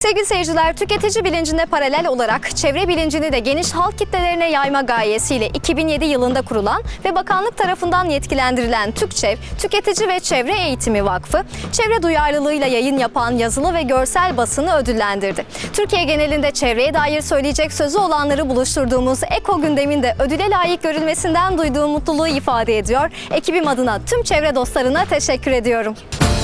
Sevgili seyirciler, tüketici bilincine paralel olarak çevre bilincini de geniş halk kitlelerine yayma gayesiyle 2007 yılında kurulan ve bakanlık tarafından yetkilendirilen TÜKÇEV, Tüketici ve Çevre Eğitimi Vakfı, çevre duyarlılığıyla yayın yapan yazılı ve görsel basını ödüllendirdi. Türkiye genelinde çevreye dair söyleyecek sözü olanları buluşturduğumuz Eko Gündem'in de ödüle layık görülmesinden duyduğum mutluluğu ifade ediyor. Ekibim adına tüm çevre dostlarına teşekkür ediyorum.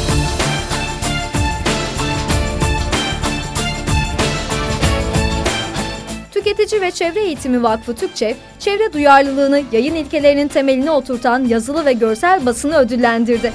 Tüketici ve Çevre Eğitimi Vakfı TÜKÇEV, çevre duyarlılığını yayın ilkelerinin temeline oturtan yazılı ve görsel basını ödüllendirdi.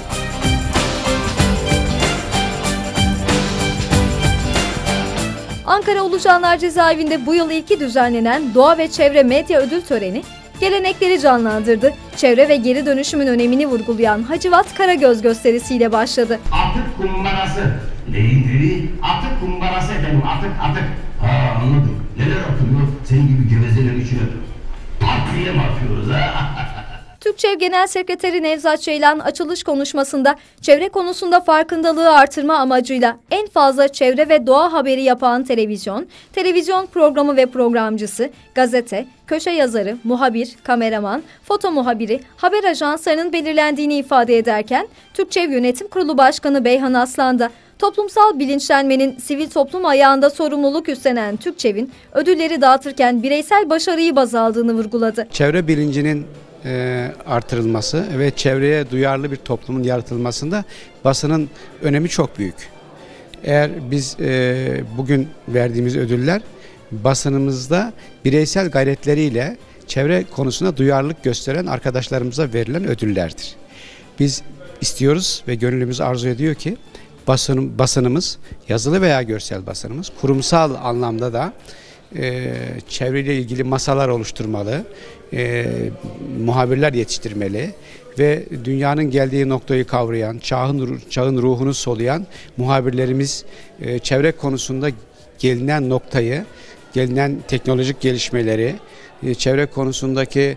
Ankara Ulucanlar Cezaevinde bu yıl ilki düzenlenen Doğa ve Çevre Medya Ödül Töreni, gelenekleri canlandırdı. Çevre ve geri dönüşümün önemini vurgulayan Hacivat Karagöz gösterisiyle başladı. Atık kumbarası. Neydi? Atık kumbarası efendim. Atık. Ha, anladım. Neler atılıyor? Senin gibi gevezelerin içine partiye mi atıyoruz ha? TÜKÇEV Genel Sekreteri Nevzat Ceylan açılış konuşmasında çevre konusunda farkındalığı artırma amacıyla en fazla çevre ve doğa haberi yapan televizyon programı ve programcısı, gazete, köşe yazarı, muhabir, kameraman, foto muhabiri, haber ajanslarının belirlendiğini ifade ederken TÜKÇEV Yönetim Kurulu Başkanı Beyhan Aslan da toplumsal bilinçlenmenin sivil toplum ayağında sorumluluk üstlenen TÜKÇEV'in ödülleri dağıtırken bireysel başarıyı baz aldığını vurguladı. Çevre bilincinin artırılması ve çevreye duyarlı bir toplumun yaratılmasında basının önemi çok büyük. Eğer biz bugün verdiğimiz ödüller basınımızda bireysel gayretleriyle çevre konusunda duyarlılık gösteren arkadaşlarımıza verilen ödüllerdir. Biz istiyoruz ve gönlümüz arzu ediyor ki basınımız, yazılı veya görsel basınımız kurumsal anlamda da çevreyle ilgili masalar oluşturmalı, muhabirler yetiştirmeli ve dünyanın geldiği noktayı kavrayan, çağın ruhunu soluyan muhabirlerimiz çevre konusunda gelinen noktayı, gelinen teknolojik gelişmeleri, çevre konusundaki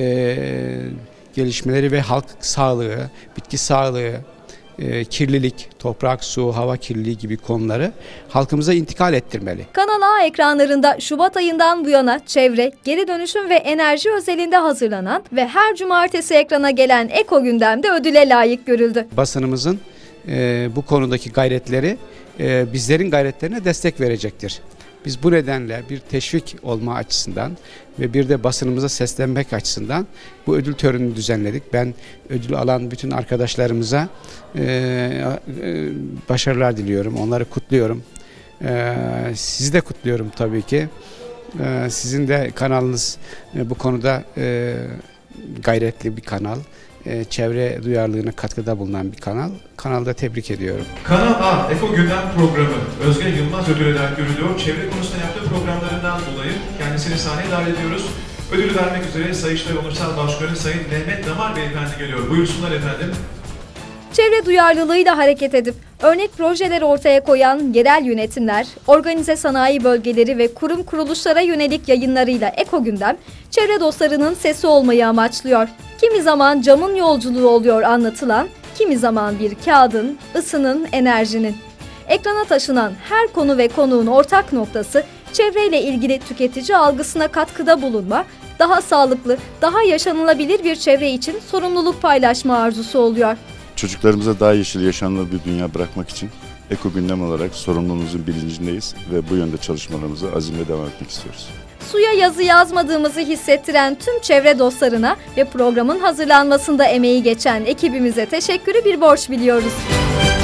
gelişmeleri ve halk sağlığı, bitki sağlığı, kirlilik, toprak, su, hava kirliliği gibi konuları halkımıza intikal ettirmeli. Kanal A ekranlarında Şubat ayından bu yana çevre, geri dönüşüm ve enerji özelinde hazırlanan ve her cumartesi ekrana gelen Eko Gündem'de ödüle layık görüldü. Basınımızın bu konudaki gayretleri bizlerin gayretlerine destek verecektir. Biz bu nedenle bir teşvik olma açısından ve bir de basınımıza seslenmek açısından bu ödül törenini düzenledik. Ben ödül alan bütün arkadaşlarımıza başarılar diliyorum. Onları kutluyorum. Sizi de kutluyorum tabii ki. Sizin de kanalınız bu konuda gayretli bir kanal. Çevre duyarlılığına katkıda bulunan bir kanal. Kanalda tebrik ediyorum. Kanal A Eko Gündem programı Özge Yılmaz ödül layık görülüyor. Çevre konusunda yaptığı programlarından dolayı kendisini sahneye davet ediyoruz. Ödülü vermek üzere Sayıştay Onursal Başkanı Sayın Mehmet Damar Beyefendi geliyor. Buyursunlar efendim. Çevre duyarlılığıyla hareket edip örnek projeler ortaya koyan yerel yönetimler, organize sanayi bölgeleri ve kurum kuruluşlara yönelik yayınlarıyla Eko Gündem, çevre dostlarının sesi olmayı amaçlıyor. Kimi zaman camın yolculuğu oluyor anlatılan, kimi zaman bir kağıdın, ısının, enerjinin. Ekrana taşınan her konu ve konuğun ortak noktası çevreyle ilgili tüketici algısına katkıda bulunma, daha sağlıklı, daha yaşanılabilir bir çevre için sorumluluk paylaşma arzusu oluyor. Çocuklarımıza daha yeşil, yaşanılır bir dünya bırakmak için Eko Gündem olarak sorumluluğumuzun bilincindeyiz ve bu yönde çalışmalarımıza azimle devam etmek istiyoruz. Suya yazı yazmadığımızı hissettiren tüm çevre dostlarına ve programın hazırlanmasında emeği geçen ekibimize teşekkürü bir borç biliyoruz.